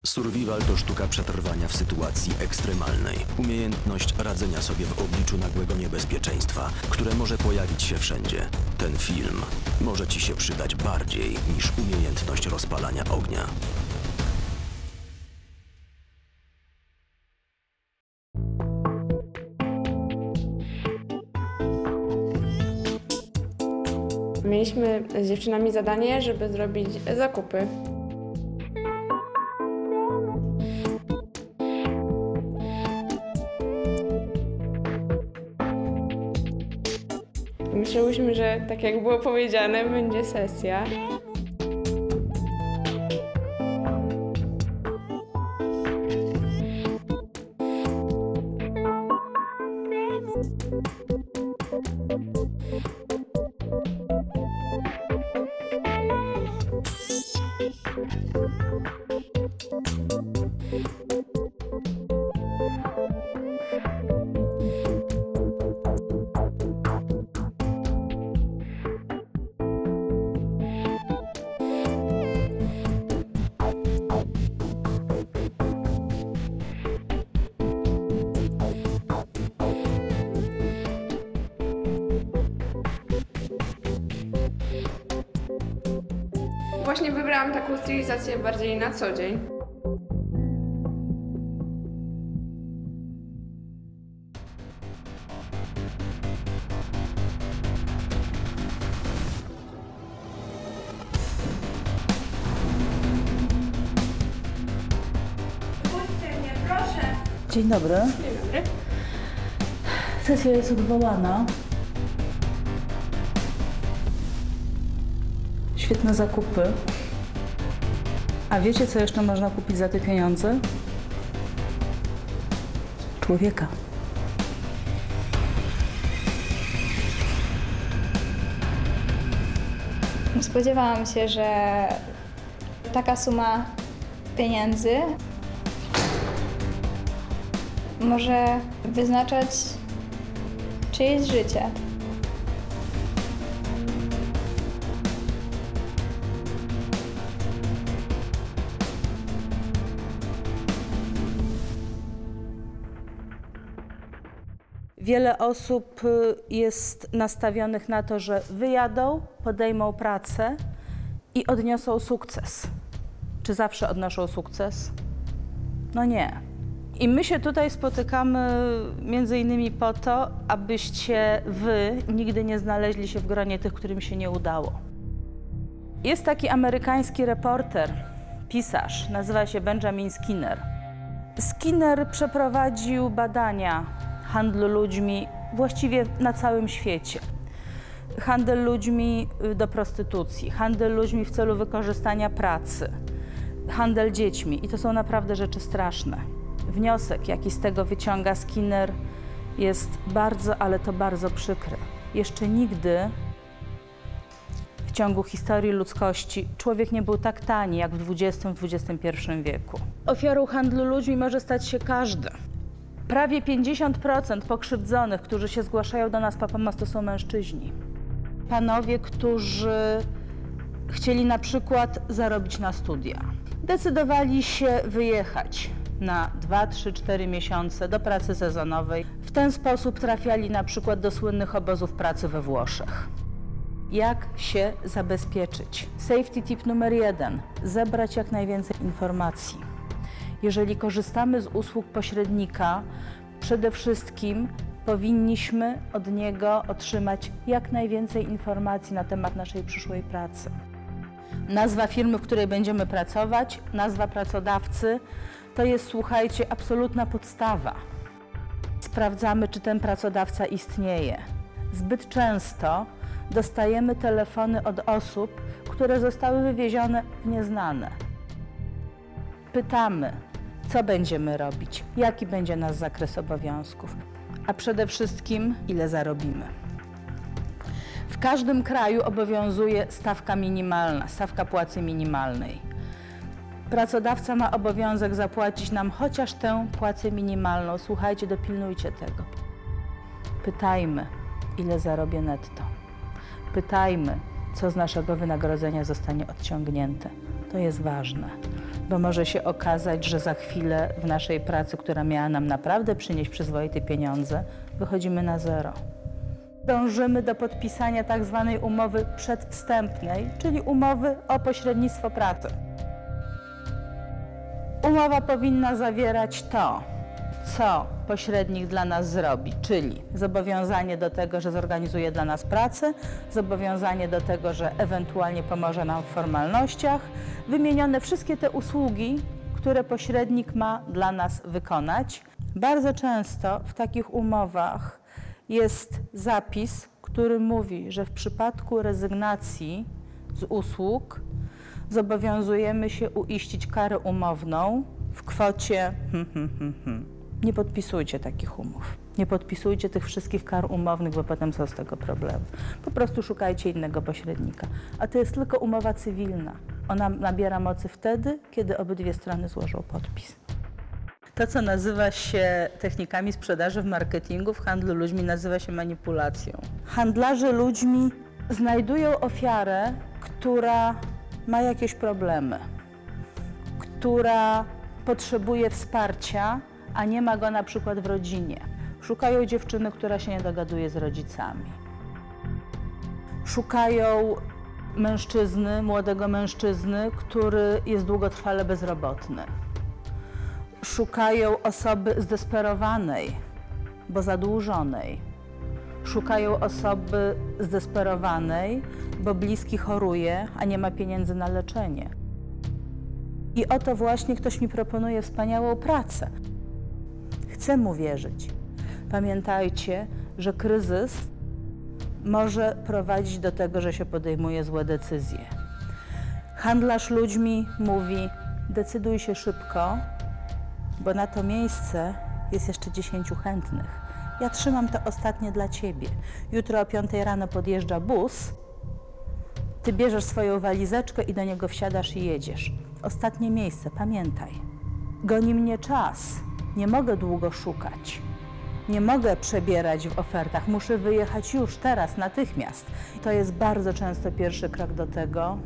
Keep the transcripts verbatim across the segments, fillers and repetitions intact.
Survival to sztuka przetrwania w sytuacji ekstremalnej. Umiejętność radzenia sobie w obliczu nagłego niebezpieczeństwa, które może pojawić się wszędzie. Ten film może ci się przydać bardziej niż umiejętność rozpalania ognia. Mieliśmy z dziewczynami zadanie, żeby zrobić zakupy. Myślałyśmy, że tak jak było powiedziane, będzie sesja. Właśnie wybrałam taką stylizację bardziej na co dzień. Puśćcie mnie, proszę. Dzień dobry. Dzień dobry. Sesja jest odwołana. Świetne zakupy. A wiecie, co jeszcze można kupić za te pieniądze? Człowieka. Spodziewałam się, że taka suma pieniędzy może wyznaczać czyjeś życie. Wiele osób jest nastawionych na to, że wyjadą, podejmą pracę i odniosą sukces. Czy zawsze odnoszą sukces? No nie. I my się tutaj spotykamy między innymi po to, abyście wy nigdy nie znaleźli się w gronie tych, którym się nie udało. Jest taki amerykański reporter, pisarz, nazywa się Benjamin Skinner. Skinner przeprowadził badania handlu ludźmi właściwie na całym świecie. Handel ludźmi do prostytucji, handel ludźmi w celu wykorzystania pracy, handel dziećmi i to są naprawdę rzeczy straszne. Wniosek, jaki z tego wyciąga Skinner, jest bardzo, ale to bardzo przykry. Jeszcze nigdy w ciągu historii ludzkości człowiek nie był tak tani jak w dwudziestym, dwudziestym pierwszym wieku. Ofiarą handlu ludźmi może stać się każdy. Prawie pięćdziesiąt procent pokrzywdzonych, którzy się zgłaszają do nas po pomoc, to są mężczyźni. Panowie, którzy chcieli na przykład zarobić na studia. Decydowali się wyjechać na dwa, trzy, cztery miesiące do pracy sezonowej. W ten sposób trafiali na przykład do słynnych obozów pracy we Włoszech. Jak się zabezpieczyć? Safety tip numer jeden. Zebrać jak najwięcej informacji. Jeżeli korzystamy z usług pośrednika, przede wszystkim powinniśmy od niego otrzymać jak najwięcej informacji na temat naszej przyszłej pracy. Nazwa firmy, w której będziemy pracować, nazwa pracodawcy, to jest, słuchajcie, absolutna podstawa. Sprawdzamy, czy ten pracodawca istnieje. Zbyt często dostajemy telefony od osób, które zostały wywiezione w nieznane. Pytamy, co będziemy robić, jaki będzie nasz zakres obowiązków, a przede wszystkim, ile zarobimy. W każdym kraju obowiązuje stawka minimalna, stawka płacy minimalnej. Pracodawca ma obowiązek zapłacić nam chociaż tę płacę minimalną. Słuchajcie, dopilnujcie tego. Pytajmy, ile zarobię netto. Pytajmy, co z naszego wynagrodzenia zostanie odciągnięte. To jest ważne. bo może się okazać, że za chwilę w naszej pracy, która miała nam naprawdę przynieść przyzwoite pieniądze, wychodzimy na zero. Dążymy do podpisania tak zwanej umowy przedwstępnej, czyli umowy o pośrednictwo pracy. Umowa powinna zawierać to, co pośrednik dla nas zrobi, czyli zobowiązanie do tego, że zorganizuje dla nas pracę, zobowiązanie do tego, że ewentualnie pomoże nam w formalnościach, wymienione wszystkie te usługi, które pośrednik ma dla nas wykonać. Bardzo często w takich umowach jest zapis, który mówi, że w przypadku rezygnacji z usług zobowiązujemy się uiścić karę umowną w kwocie hmm, hmm, hmm, hmm. Nie podpisujcie takich umów. Nie podpisujcie tych wszystkich kar umownych, bo potem są z tego problemy. Po prostu szukajcie innego pośrednika. A to jest tylko umowa cywilna. Ona nabiera mocy wtedy, kiedy obydwie strony złożą podpis. To, co nazywa się technikami sprzedaży w marketingu, w handlu ludźmi, nazywa się manipulacją. Handlarze ludźmi znajdują ofiarę, która ma jakieś problemy, która potrzebuje wsparcia, a nie ma go na przykład w rodzinie. Szukają dziewczyny, która się nie dogaduje z rodzicami. Szukają mężczyzny, młodego mężczyzny, który jest długotrwale bezrobotny. Szukają osoby zdesperowanej, bo zadłużonej. Szukają osoby zdesperowanej, bo bliski choruje, a nie ma pieniędzy na leczenie. I oto właśnie ktoś mi proponuje wspaniałą pracę. Chcę mu wierzyć. Pamiętajcie, że kryzys może prowadzić do tego, że się podejmuje złe decyzje. Handlarz ludźmi mówi: decyduj się szybko, bo na to miejsce jest jeszcze dziesięciu chętnych. Ja trzymam to ostatnie dla ciebie. Jutro o piątej rano podjeżdża bus, ty bierzesz swoją walizeczkę i do niego wsiadasz i jedziesz. Ostatnie miejsce, pamiętaj. Goni mnie czas. Nie mogę długo szukać. Nie mogę przebierać w ofertach. Muszę wyjechać już, teraz, natychmiast. To jest bardzo często pierwszy krok do tego,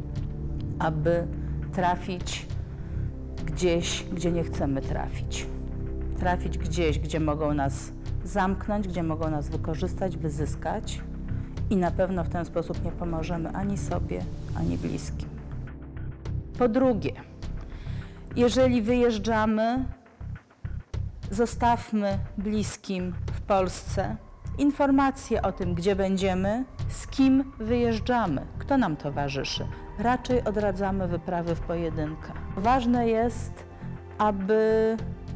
aby trafić gdzieś, gdzie nie chcemy trafić. Trafić gdzieś, gdzie mogą nas zamknąć, gdzie mogą nas wykorzystać, wyzyskać i na pewno w ten sposób nie pomożemy ani sobie, ani bliskim. Po drugie, jeżeli wyjeżdżamy, zostawmy bliskim w Polsce informacje o tym, gdzie będziemy, z kim wyjeżdżamy, kto nam towarzyszy. Raczej odradzamy wyprawy w pojedynkę. Ważne jest, aby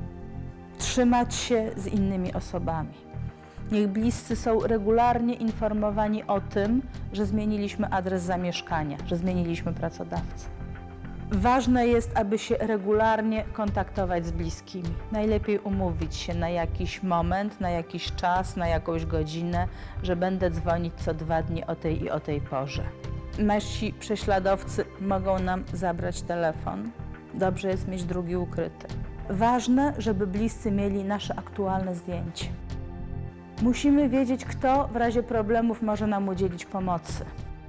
trzymać się z innymi osobami. Niech bliscy są regularnie informowani o tym, że zmieniliśmy adres zamieszkania, że zmieniliśmy pracodawcę. Ważne jest, aby się regularnie kontaktować z bliskimi. Najlepiej umówić się na jakiś moment, na jakiś czas, na jakąś godzinę, że będę dzwonić co dwa dni o tej i o tej porze. Nasi prześladowcy mogą nam zabrać telefon. Dobrze jest mieć drugi ukryty. Ważne, żeby bliscy mieli nasze aktualne zdjęcie. Musimy wiedzieć, kto w razie problemów może nam udzielić pomocy.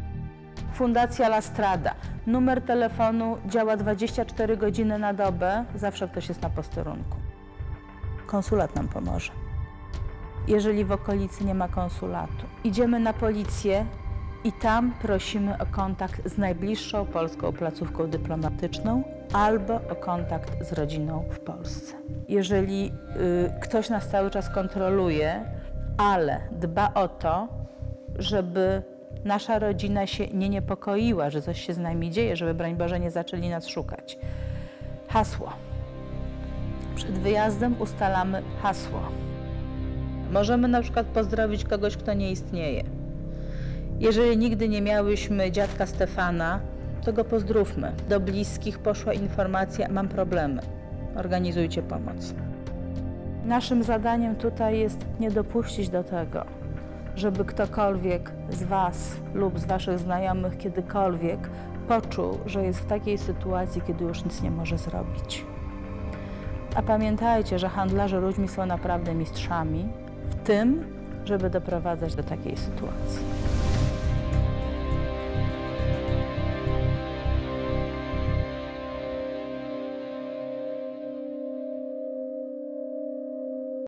Fundacja La Strada. Numer telefonu działa dwadzieścia cztery godziny na dobę. Zawsze ktoś jest na posterunku. Konsulat nam pomoże. Jeżeli w okolicy nie ma konsulatu, idziemy na policję i tam prosimy o kontakt z najbliższą polską placówką dyplomatyczną albo o kontakt z rodziną w Polsce. Jeżeli y, ktoś nas cały czas kontroluje, ale dba o to, żeby nasza rodzina się nie niepokoiła, że coś się z nami dzieje, żeby, broń Boże, nie zaczęli nas szukać. Hasło. Przed wyjazdem ustalamy hasło. Możemy na przykład pozdrowić kogoś, kto nie istnieje. Jeżeli nigdy nie miałyśmy dziadka Stefana, to go pozdrówmy. Do bliskich poszła informacja: mam problemy, organizujcie pomoc. Naszym zadaniem tutaj jest nie dopuścić do tego, żeby ktokolwiek z Was lub z Waszych znajomych kiedykolwiek poczuł, że jest w takiej sytuacji, kiedy już nic nie może zrobić. A pamiętajcie, że handlarze ludźmi są naprawdę mistrzami w tym, żeby doprowadzać do takiej sytuacji.